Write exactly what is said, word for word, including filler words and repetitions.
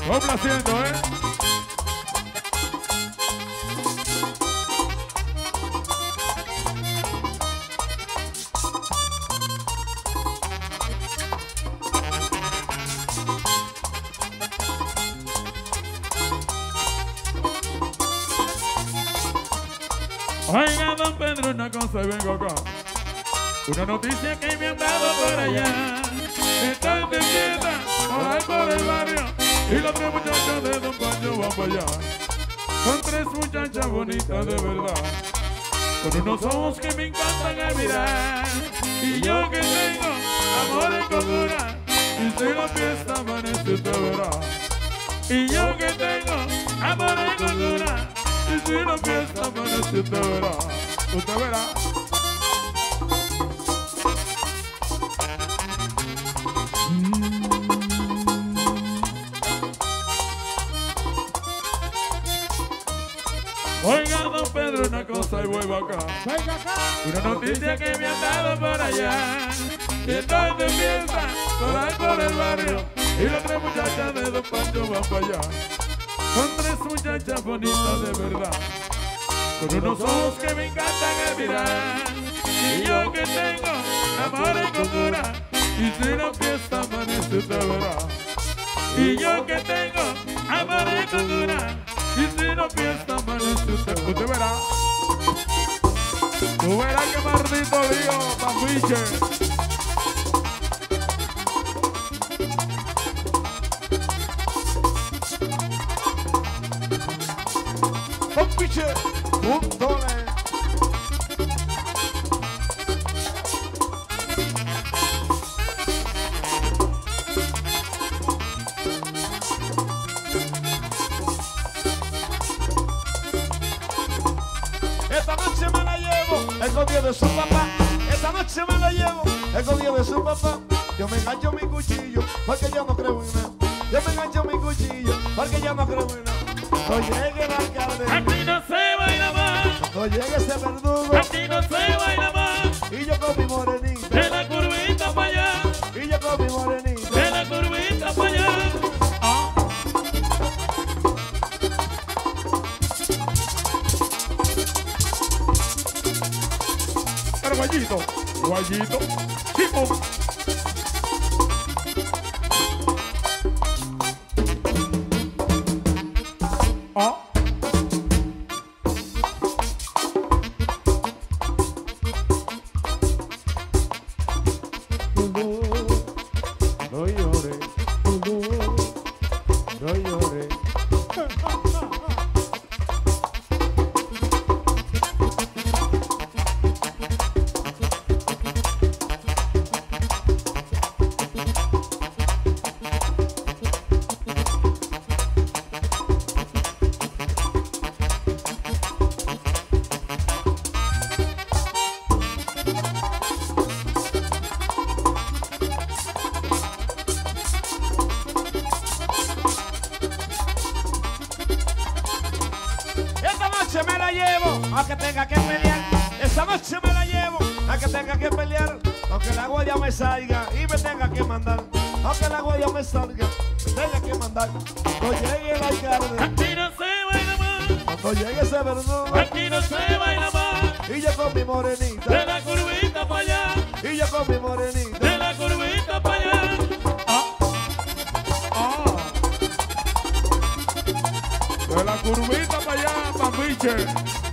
Complaciendo, ¿eh? Oiga, don Pedro, una cosa y vengo acá. Una noticia que me han dado por allá. Están de fiesta por ahí por el barrio y las tres muchachas de don Pancho van para allá. Son tres muchachas bonitas de verdad, con unos ojos que me encantan al mirar. Y yo que tengo amor en cordura, y si la fiesta amanece usted verá. Y yo que tengo amor en cordura, y si la fiesta amanece usted verá. Usted verá. Oiga, don Pedro, una cosa y vuelvo acá. Venga acá. Una noticia que me han dado por allá. Que estoy de fiesta por ahí por el barrio y las tres muchachas de don Pancho van para allá. Son tres muchachas bonitas de verdad, con unos ojos que me encantan al mirar. Y yo que tengo amor en cordura, y si la fiesta amanece usted verá. Y yo que tengo amor en cordura, y si la fiesta amanece usted, usted verá. Tú verás que maldito lío, papiche. Papiche, puntones. Esta noche me la llevo, escondido de su papá. Esta noche me la llevo, escondido de su papá. Yo me engancho mi cuchillo, porque yo no creo en nada. Yo me engancho mi cuchillo, porque yo no creo en nada. No llegue el alcalde, Aquí no se baila más, no llegue ese verdugo. aquí no se baila más. Y yo con mi morenita, De la curvita para allá, y yo con mi morenita. de la curvita para allá. Ah. Pero guayito, guayito, tipo. Ah. No llores, no llores. Esta noche me la llevo, aunque tenga que pelear. Esta noche me la llevo, aunque tenga que pelear. Aunque la guardia me salga y me tenga que mandar. Aunque la guardia me salga, me tenga que mandar. Cuando llegue el alcalde, Aquí no se baila más, cuando llegue ese verdugo. aquí no se baila más. Y yo con mi morenita, De la curvita para allá, y yo con mi morenita. de la curvita para allá. Ah. De la curvita para allá, papiche.